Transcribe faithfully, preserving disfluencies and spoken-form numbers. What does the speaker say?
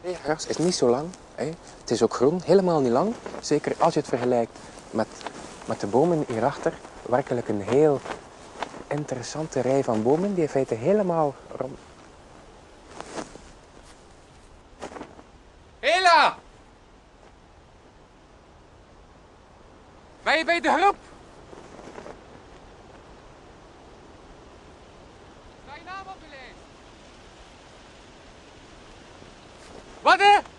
Het gras is niet zo lang. Hè. Het is ook groen, helemaal niet lang. Zeker als je het vergelijkt met, met de bomen hierachter. Werkelijk een heel interessante rij van bomen die in feite helemaal rond... Hela! Ben je bij de groep? Sta je naam op de lijst? Wat hè?